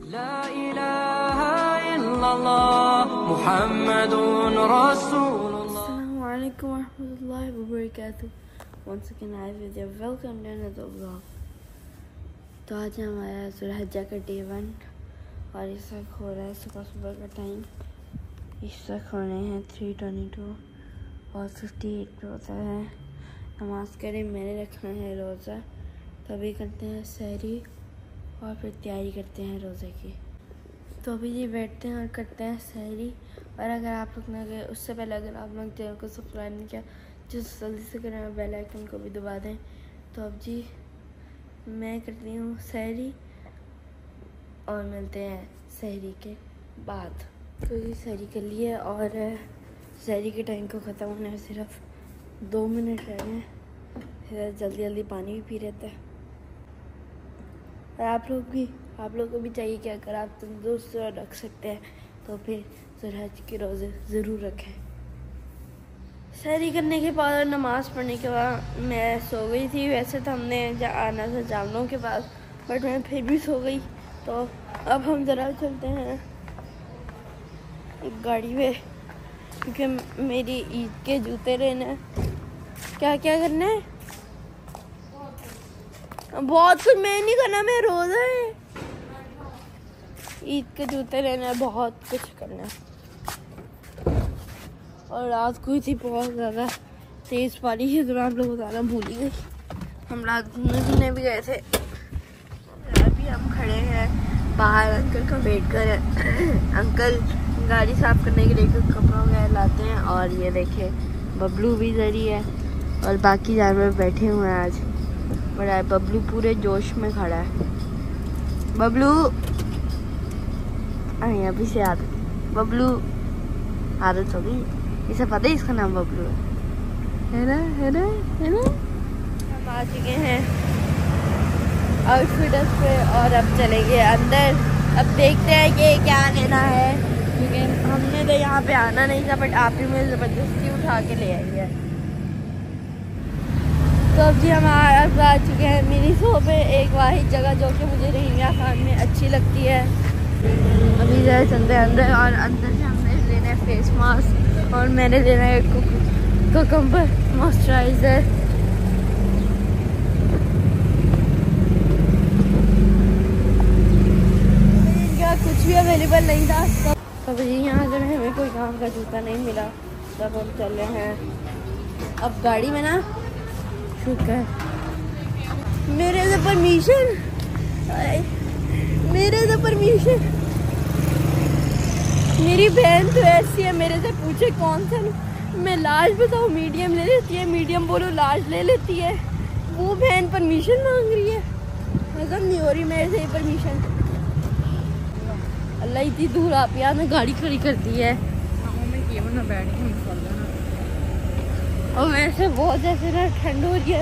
ला इलाहा इल्लल्लाह मुहम्मदुन रसूलुल्लाह। अस्सलामु अलैकुम वरहमतुल्लाहि वबरकातुहू। Once again I with you. Welcome to another vlog. तो आज हमारा ज़ुल्हिज्जा का डे 1 और इस वक्त हो रहा है सुबह का टाइम। इस वक्त हो रहे हैं 3:22 और 58 पे होता है। नमाज करें, मैंने रखना है रोज़ा, तभी करते हैं सहरी और फिर तैयारी करते हैं रोज़े की। तो अभी ये बैठते हैं और करते हैं सहरी। और अगर आप लोग ने गए उससे पहले अगर आप लोग चैनल को सब्सक्राइब नहीं किया जो जल्दी से करें और बेल आइकन को भी दबा दें। तो अब जी मैं करती हूँ सहरी और मिलते हैं सहरी के बाद। तो ये सहरी कर लिए और सहरी के टाइम को ख़त्म होने में सिर्फ 2 मिनट रह गए हैं। फिर जल्दी जल्दी पानी भी पी लेते हैं। और आप लोग को भी चाहिए कि अगर आप तंदुरुस्त रख सकते हैं तो फिर ज़ुल्हिज्जा के रोज़े ज़रूर रखें। सहरी करने के बाद और नमाज़ पढ़ने के बाद मैं सो गई थी। वैसे तो हमने आना था जानवरों के पास, बट मैं फिर भी सो गई। तो अब हम ज़रा चलते हैं गाड़ी में, क्योंकि मेरी ईद के जूते लेने हैं। क्या क्या करना है? बहुत कुछ मैं नहीं करना, मैं रोज़ा है। ईद के जूते लेने हैं, बहुत कुछ करना है। और रात को थी बहुत ज़्यादा तेज़ बारिश है, तो आप लोग बताना भूल ही गई। हम रात घूमने फिरने भी गए थे। अभी हम खड़े हैं बाहर, अंकल का वेट कर रहे हैं। अंकल गाड़ी साफ करने के लिए कपड़ा वगैरह लाते हैं। और ये देखे बबलू भी जरी है और बाकी जानवर बैठे हुए हैं आज। बड़ा बबलू पूरे जोश में खड़ा है। बबलू अभी से बबलू आदत हो गई, इसे पता है इसका नाम बबलू है ना, है ना, है ना। हम आ चुके हैं आउटफिटर्स पे और अब चलेंगे अंदर। अब देखते हैं कि क्या लेना है, क्योंकि हमने तो यहाँ पे आना नहीं था, बट आप ही मुझे ज़बरदस्ती उठा के ले आई है। तो अब जी हम आ चुके हैं मेरी शो पे, एक वाहिद जगह जो कि मुझे रहीमिया खान में अच्छी लगती है। अभी जरा चलते हैं अंदर, और अंदर से हमने लेना है फेस मास्क और मैंने लेना है कोकम्बर मॉइस्चराइज़र। क्या कुछ भी अवेलेबल नहीं था। तो यहाँ से हमें कोई काम का जूता नहीं मिला, तब हम चल रहे हैं अब गाड़ी में ना शूट कर। मेरे से परमिशन, मेरे से परमिशन। मेरी बहन तो ऐसी है, मेरे से पूछे कौन सा मैं लार्ज बताऊँ, मीडियम ले लेती है, मीडियम बोलो लार्ज ले लेती है। वो बहन परमिशन मांग रही है, हजम नहीं हो रही मेरे से परमिशन। अल्लाह इतनी दूर आप यार मैं गाड़ी खड़ी करती है और वैसे बहुत ऐसे ना ठंड हो रही है।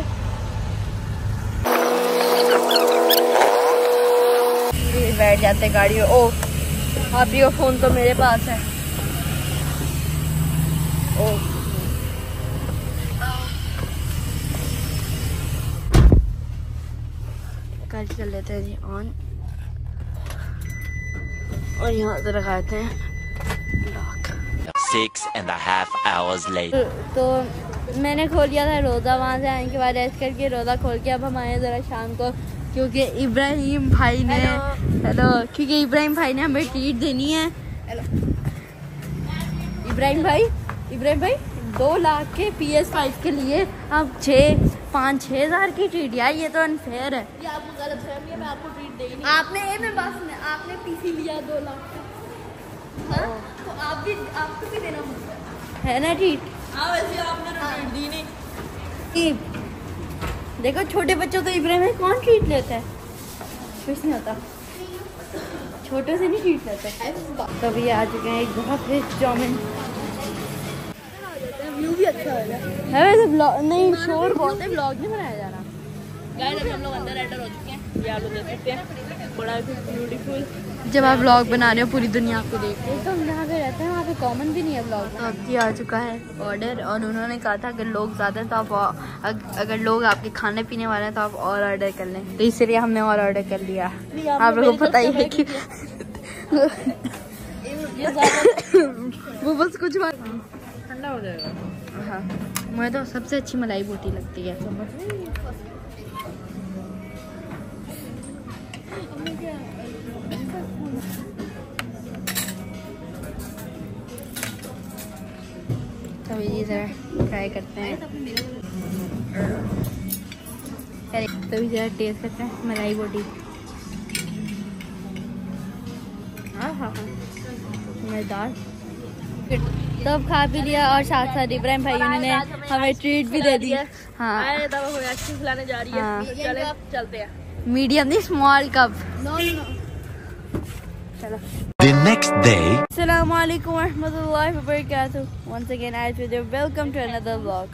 बैठ जाते गाड़ी में। ओ आप ही का फोन तो मेरे पास है। ओ गाड़ी कर लेते हैं जी ऑन, और यहाँ से लगाते हैं लॉक। 6.5 hours later. तो मैंने खोल लिया था रोज़ा, वहाँ से आने के बाद रेस्ट करके रोज़ा खोल के अब हम आए ज़रा शाम को, क्योंकि इब्राहिम भाई ने हेलो क्योंकि इब्राहिम भाई ने हमें ट्रीट देनी है। हेलो इब्राहिम भाई 2 लाख के PS5 के लिए अब 5-6 हज़ार की ट्रीट। यार ये तो अनफेयर है। ये आपको गलत फहमी है, मैं आपको ट्रीट देगी। आपने PC लिया 2 लाख का, तो आपको भी देना है ना ट्रीट। हाँ वैसे आपने ट्रीट दी नहीं। देखो छोटे बच्चों तो इब्राहिम भाई कौन ट्रीट लेता है, कुछ नहीं होता, छोटों से नहीं ट्रीट लेता। कभी आ चुके हैं एक बहुत फ्रेश चाउमीन। व्यू भी अच्छा है वैसे, ब्लॉग नहीं शोर बहुत है, ब्लॉग नहीं बनाया जा रहा। गाइस अभी हम लोग अंदर एंटर हो चुके हैं, ये आप लोग देख सकते हैं, बड़ा ब्यूटीफुल। जब आप व्लॉग बना रहे हो पूरी दुनिया आपको देख रहे हो। तो हम जहाँ पे रहते हैं वहाँ पे कॉमन भी नहीं है व्लॉग। तो अब जी आ चुका है ऑर्डर, और उन्होंने कहा था अगर लोग ज़्यादा हैं तो आप अगर लोग आपके खाने पीने वाले हैं तो आप और ऑर्डर कर लें, तो इसलिए हमने और ऑर्डर कर लिया। आप लोगों को पता ही है कि वो बस कुछ बात ठंडा हो जाएगा। हाँ, मुझे तो सबसे अच्छी मलाई बोटी लगती है। तो ये ज़रा ट्राई करते हैं, तभी ज़रा टेस्ट करते हैं मलाई बोटी। हाँ हाँ हाँ, मज़ेदार। तब खा पी लिया और साथ साथ इब्राहिम भाई ने हमें ट्रीट भी दे दी। हाँ, खिलाने जा रही है। हाँ। चलते हैं। मीडियम नहीं, स्मॉल कप। चलो। The next day. Assalamualaikum warahmatullahi wabarakatuh. Once again, I with you. Welcome to another vlog.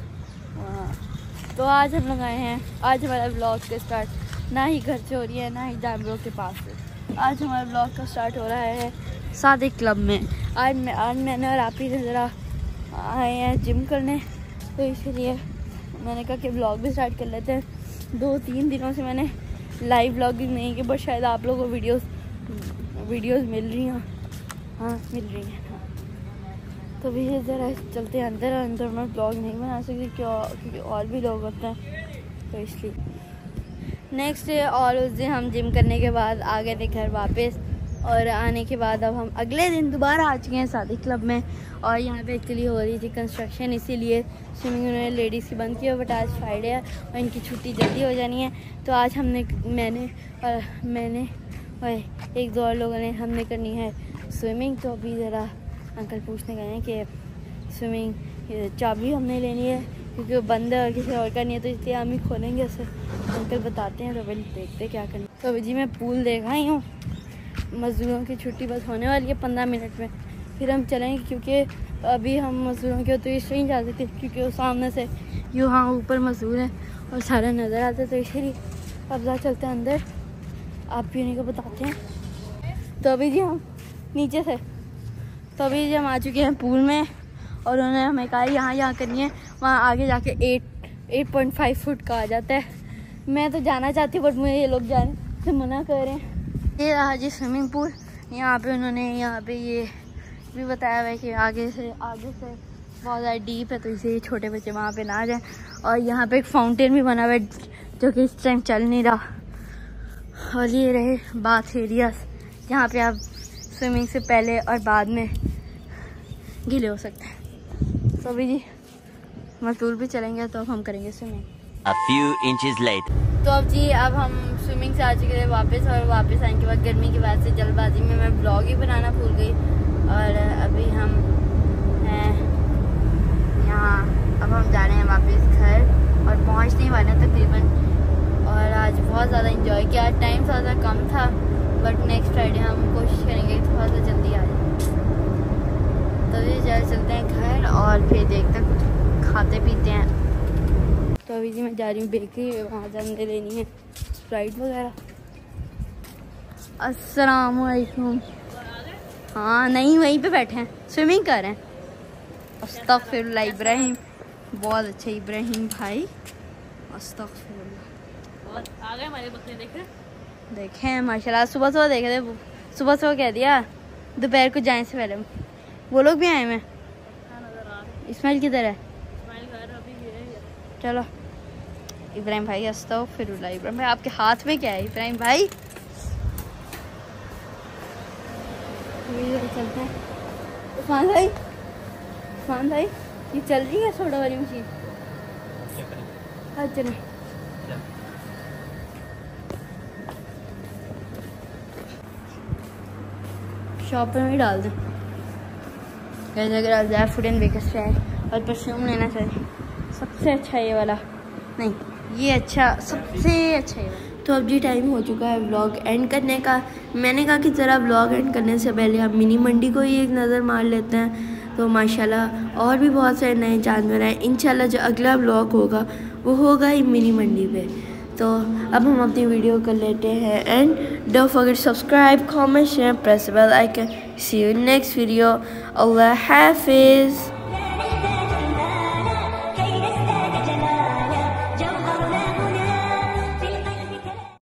तो आज हम लोग आए हैं, आज हमारा व्लॉग का स्टार्ट ना ही घर से हो रही है ना ही जानवरों के पास से। आज हमारा व्लॉग का स्टार्ट हो रहा है सादिक क्लब में। आज मैंने और आप ही ज़रा आए हैं जिम करने, तो इसलिए मैंने कहा कि व्लॉग भी स्टार्ट कर लेते हैं। 2-3 दिनों से मैंने लाइव व्लॉगिंग नहीं की, बट शायद आप लोगों को वीडियोस मिल रही हैं। हाँ, मिल रही हैं। तो भी ज़रा चलते हैं अंदर मैं ब्लॉग नहीं बना सकती क्योंकि और भी लोग होते हैं, तो इसलिए नेक्स्ट डे और उस दिन हम जिम करने के बाद आ गए थे घर वापस। और आने के बाद अब हम अगले दिन दोबारा आ चुके हैं सादिक क्लब में। और यहाँ पे एक्चुअली हो रही थी कंस्ट्रक्शन, इसीलिए स्विमिंग उन्होंने लेडीज़ की बंद की है, बट आज फ्राइडे है और इनकी छुट्टी जल्दी हो जानी है। तो आज मैंने और एक दो और लोगों ने हमने करनी है स्विमिंग। तो अभी ज़रा अंकल पूछने गए हैं कि स्विमिंग चाबी हमने लेनी है क्योंकि वो बंद है और किसी और का नहीं है, तो इसलिए हम ही खोलेंगे उसे। अंकल बताते हैं, तो पहले देखते क्या करना। तो अभी जी मैं पूल देख आई हूँ। मज़दूरों की छुट्टी बस होने वाली है 15 मिनट में, फिर हम चलेंगे क्योंकि अभी हम मज़दूरों के तो इसलिए नहीं जा सकते क्योंकि वो सामने से यहाँ ऊपर मज़दूर हैं और सारा नज़र आता है, तो इसलिए अब जा चलते हैं अंदर, आप भी उन्हीं को बताते हैं। तो अभी जी हम नीचे से तो अभी जी हम आ चुके हैं पूल में और उन्होंने हमें कहा यहाँ करनी है, वहाँ आगे जाके 8.5 फुट का आ जाता है। मैं तो जाना चाहती हूँ बट मुझे ये लोग जाने से मना कर रहे हैं। ये रहा जी स्विमिंग पूल। यहाँ पे उन्होंने ये भी बताया हुआ है कि आगे से बहुत ज़्यादा डीप है, तो इसे छोटे बच्चे वहाँ पे ना जाएं। और यहाँ पे एक फाउंटेन भी बना हुआ है जो कि इस टाइम चल नहीं रहा। और ये रहे बाथ एरियाज, जहाँ पे आप स्विमिंग से पहले और बाद में गीले हो सकते हैं। तो अभी जी मजदूर भी चलेंगे तो अब हम करेंगे swimming. A few inches later. तो अब जी अब हम स्विमिंग से आ चुके थे वापस, और वापस आने के बाद गर्मी की वजह से जल्दबाजी में मैं ब्लॉग ही बनाना भूल गई। और अभी हम हैं यहाँ, अब हम जा रहे हैं वापस घर और पहुँचने वाले तकरीबन। और आज बहुत ज़्यादा इंजॉय किया। टाइम थोड़ा सा कम था बट नेक्स्ट फ्राइडे हम कोशिश करेंगे थोड़ा सा जल्दी आ जाए। तो जी चलते हैं घर और फिर देखते हैं कुछ खाते पीते हैं। तो अभी जी मैं जा रही हूँ बेकरी, वहाँ जाने लेनी है स्प्राइट वगैरह। अस्सलामुअलैकुम। हाँ नहीं, वहीं पे बैठे हैं, स्विमिंग कर रहे हैं। अस्तगफिरुल्लाह इब्राहिम, बहुत अच्छा इब्राहिम भाई, अस्तगफिरुल्लाह। आ गए हमारे बकरे, देखे माशाल्लाह। सुबह देखे थे, सुबह कह दिया दोपहर को जाने से पहले। वो लोग भी आए हैं। इस्माइल किधर है? चलो इब्राहिम भाई, अस्तगफिरुल्लाह। इब्राहिम भाई आपके हाथ में क्या है इब्राहिम भाई? चलते हैं। उस्मान भाई ये चल रही है सोडा वाली मशीन? हाँ चलो। शॉप में ही डाल दें। अगर आप फूड एंड बेकर्स है और परफ्यूम लेना चाहिए, सबसे अच्छा ये वाला, नहीं ये अच्छा, सबसे अच्छा ये वाला। तो अब जी टाइम हो चुका है व्लॉग एंड करने का। मैंने कहा कि ज़रा व्लॉग एंड करने से पहले हम मिनी मंडी को ही एक नज़र मार लेते हैं। तो माशाल्लाह और भी बहुत सारे नए जानवर हैं। इंशाल्लाह जो अगला व्लॉग होगा वो होगा ही मिनी मंडी पे। तो अब हम अपनी वीडियो कर लेते हैं and don't forget subscribe, comment, share, press bell icon. See you next video. अल्लाह हाफिज़।